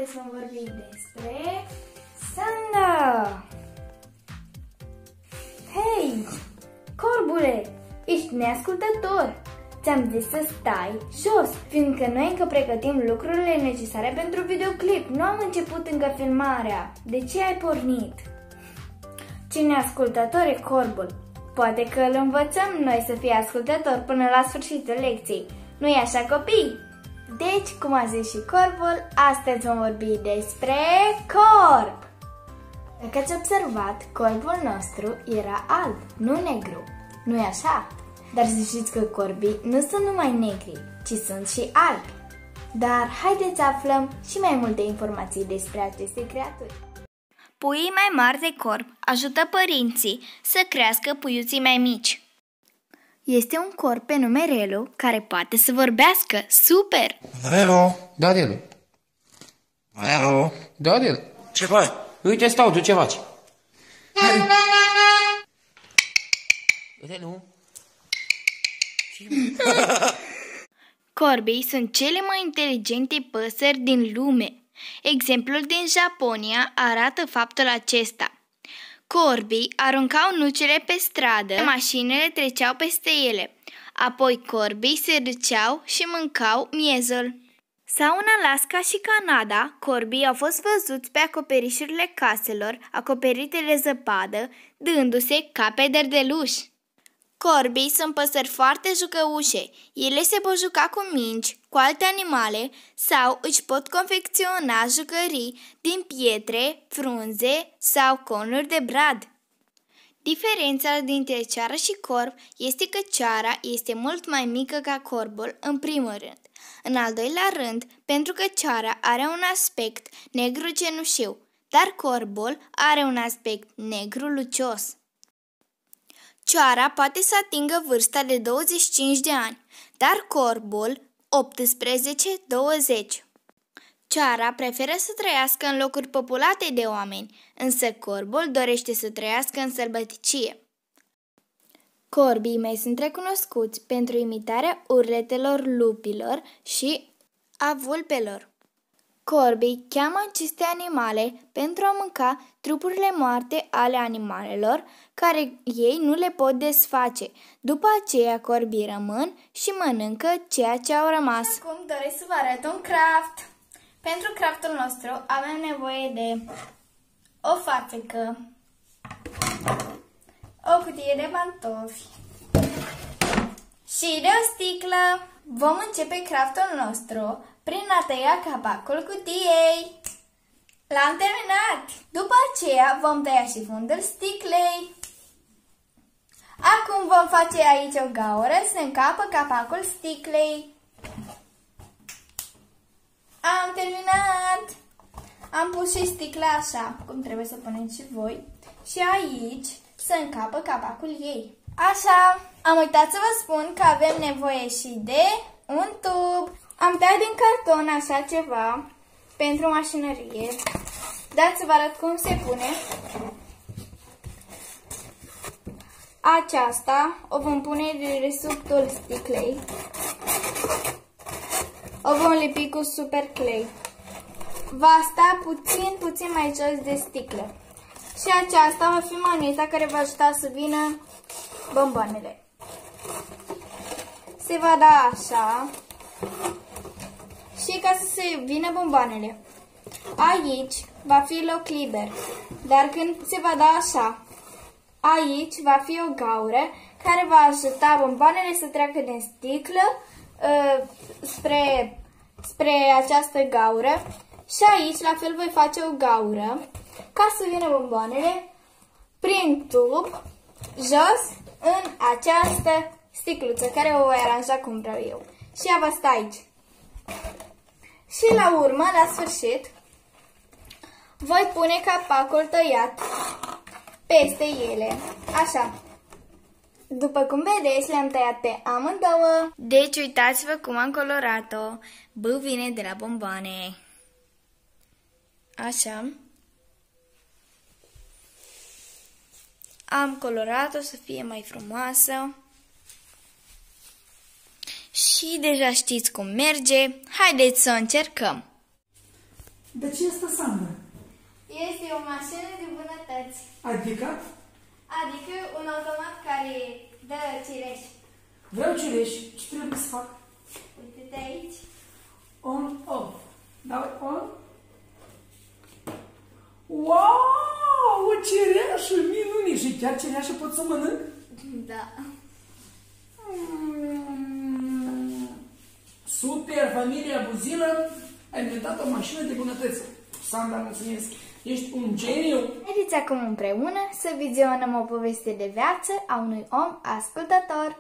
Astăzi vom vorbi despre Sanda. Hei, corbule, ești neascultător. Ți-am zis să stai jos, fiindcă noi încă pregătim lucrurile necesare pentru videoclip. Nu am început încă filmarea. De ce ai pornit? Ce neascultător e corbul. Poate că îl învățăm noi să fie ascultător până la sfârșitul lecției. Nu-i așa, copii? Deci, cum a zis și corbul, astăzi vom vorbi despre corb. Dacă ați observat, corbul nostru era alb, nu negru. Nu-i așa? Dar să știți că corbii nu sunt numai negri, ci sunt și albi. Dar haideți să aflăm și mai multe informații despre aceste creaturi. Puii mai mari de corb ajută părinții să crească puiuții mai mici. Este un corb pe nume Relu care poate să vorbească. Super! Relu, da, Relu. Relu, da, Relu. Ce faci? Uite, stau, tu ce faci? Relu. Corbii sunt cele mai inteligente păsări din lume. Exemplul din Japonia arată faptul acesta. Corbii aruncau nucele pe stradă, mașinile treceau peste ele. Apoi corbii se râceau și mâncau miezul. Sau în Alaska și Canada, corbii au fost văzuți pe acoperișurile caselor acoperite de zăpadă, dându-se ca pe derdeluși. Corbii sunt păsări foarte jucăușe. Ele se pot juca cu mingi, cu alte animale sau își pot confecționa jucării din pietre, frunze sau conuri de brad. Diferența dintre ceară și corb este că ceara este mult mai mică ca corbul în primul rând. În al doilea rând, pentru că ceara are un aspect negru cenușiu, dar corbul are un aspect negru lucios. Ceara poate să atingă vârsta de 25 de ani, dar corbul 18-20. Ceara preferă să trăiască în locuri populate de oameni, însă corbul dorește să trăiască în sălbăticie. Corbii mai sunt recunoscuți pentru imitarea urletelor lupilor și a vulpelor. Corbii cheamă aceste animale pentru a mânca trupurile moarte ale animalelor care ei nu le pot desface. După aceea corbii rămân și mănâncă ceea ce au rămas. Acum doresc să vă arăt un craft. Pentru craftul nostru avem nevoie de o fațecă, o cutie de pantofi și de o sticlă. Vom începe craftul nostru prin a tăia capacul cutiei. L-am terminat! După aceea vom tăia și fundul sticlei. Acum vom face aici o gaură să încapă capacul sticlei. Am terminat! Am pus și sticla așa, cum trebuie să puneți și voi. Și aici să încapă capacul ei. Așa, am uitat să vă spun că avem nevoie și de un tub. Am tăiat din carton așa ceva pentru mașinărie. Dați să vă arăt cum se pune. Aceasta o vom pune de resubtul sticlei. O vom lipi cu super clay. Va sta puțin mai jos de sticlă. Și aceasta va fi maneta care va ajuta să vină bomboanele. Se va da așa. Și ca să se vină bomboanele. Aici va fi loc liber. Dar când se va da așa, aici va fi o gaură care va ajuta bomboanele să treacă din sticlă spre această gaură. Și aici la fel voi face o gaură ca să vină bomboanele prin tub jos în această sticluță care o voi aranja cum vreau eu. Și ea va sta aici. Și la urmă, la sfârșit, voi pune capacul tăiat peste ele. Așa. După cum vedeți, le-am tăiat pe amândouă. Deci uitați-vă cum am colorat-o. B vine de la bomboane. Așa. Am colorat-o să fie mai frumoasă. Și deja știți cum merge. Haideți să o încercăm. De ce este Sandra? Este o mașină de bunătăți. Adică? Adică un automat care dă cireș. Vreau cireș. Ce trebuie să fac? Uite-te aici. On, off. Dau on. Wow! O cireașă minune! Și chiar cireașă pot să mănânc? Da. Super, familia Buzilă a inventat o mașină de bunătăți. Sandra, mulțumesc! Ești un geniu! Haideți acum împreună să vizionăm o poveste de viață a unui om ascultător.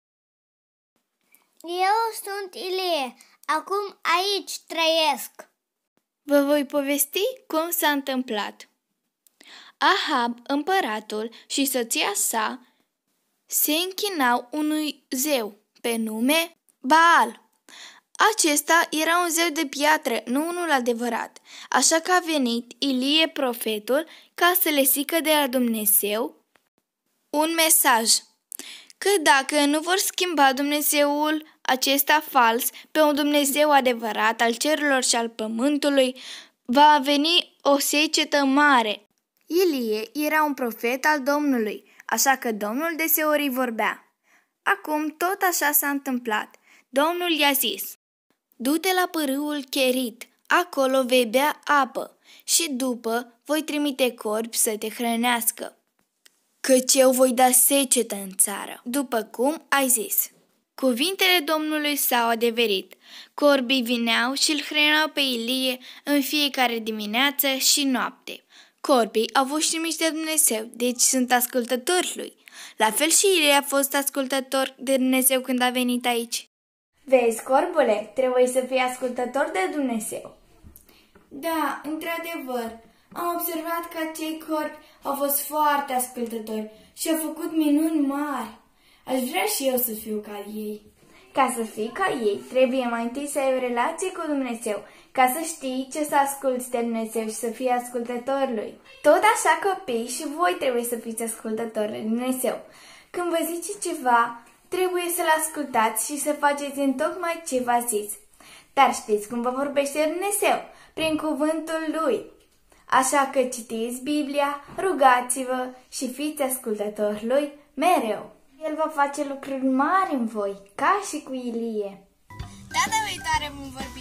Eu sunt Ilie. Acum aici trăiesc. Vă voi povesti cum s-a întâmplat. Ahab, împăratul, și soția sa se închinau unui zeu pe nume Baal. Acesta era un zeu de piatră, nu unul adevărat, așa că a venit Ilie profetul ca să le zică de la Dumnezeu un mesaj, că dacă nu vor schimba Dumnezeul acesta fals pe un Dumnezeu adevărat al cerurilor și al pământului, va veni o secetă mare. Ilie era un profet al Domnului, așa că Domnul deseori vorbea. Acum tot așa s-a întâmplat. Domnul i-a zis: du-te la pârâul Cherit, acolo vei bea apă și după voi trimite corbi să te hrănească, căci eu voi da secetă în țară, după cum ai zis. Cuvintele Domnului s-au adeverit. Corbii vineau și îl hrăneau pe Ilie în fiecare dimineață și noapte. Corbii au fost trimiși de Dumnezeu, deci sunt ascultători lui. La fel și Ilie a fost ascultător de Dumnezeu când a venit aici. Vezi, corbule, trebuie să fii ascultător de Dumnezeu. Da, într-adevăr, am observat că acei corbi au fost foarte ascultători și au făcut minuni mari. Aș vrea și eu să fiu ca ei. Ca să fii ca ei, trebuie mai întâi să ai o relație cu Dumnezeu, ca să știi ce să asculți de Dumnezeu și să fii ascultător lui. Tot așa, copii, și voi trebuie să fiți ascultători de Dumnezeu. Când vă zice ceva, trebuie să-l ascultați și să faceți întocmai ce v-a zis. Dar știți cum vă vorbește Dumnezeu? Prin cuvântul lui. Așa că citiți Biblia, rugați-vă și fiți ascultători lui mereu. El va face lucruri mari în voi, ca și cu Ilie. Data viitoare vom vorbi